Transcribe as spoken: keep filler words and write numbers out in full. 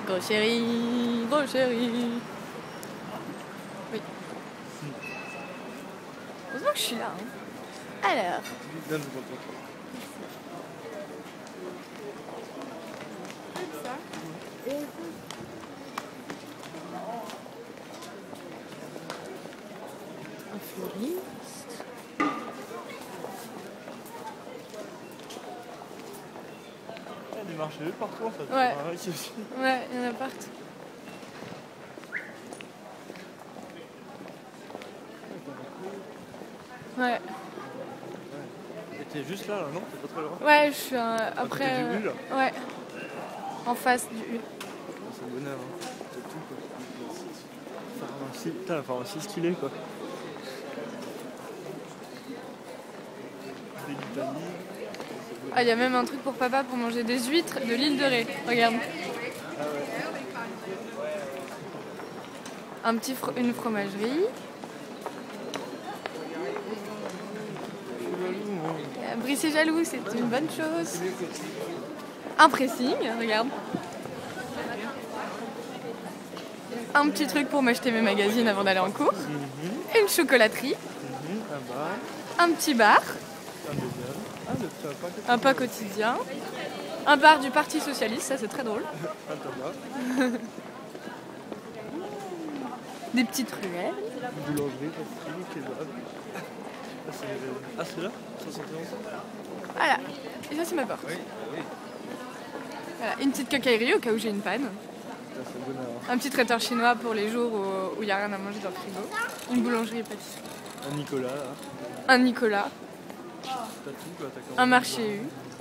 Gros chéri, gros chéri. Oui. Heureusement que je suis là. Hein. Alors. Donne le contour. Un fleuriste. Il y a des marchés partout en fait. Ouais. Ah, ici aussi. Ouais, il y en a partout. Ouais. Et t'es juste là, là, non? T'es pas très loin? Ouais, je suis euh, après. côté du U, là? euh, ouais. En face du U. C'est un bonheur, hein. C'est tout quoi. Pharmacie. Putain, la pharmacie stylée quoi. Des litanies. Ah, il y a même un truc pour papa pour manger des huîtres de l'île de Ré. Regarde. Ah ouais. Un petit fro une fromagerie. Euh, Brice est jaloux, c'est une bonne chose. Un pressing, regarde. Un petit truc pour m'acheter mes magazines avant d'aller en cours. Mm-hmm. Une chocolaterie. Mm-hmm. Un bar. Un petit bar. Un deuxième. Ah, le petit repas quotidien. Un pas quotidien. Un bar du Parti Socialiste, ça c'est très drôle. Un tabac. Des petites ruelles. Boulangerie, pâtisserie, kebab. Ah, c'est ah, c'est là? soixante et onze. Voilà. Et ça c'est ma porte. Oui, oui. Voilà. Une petite cocaillerie au cas où j'ai une panne. Putain, c'est bonheur. Un petit traiteur chinois pour les jours où il n'y a rien à manger dans le frigo. Une boulangerie et pâtisserie. Un Nicolas là. Un Nicolas. T'as tout quoi, t'as Un marché U.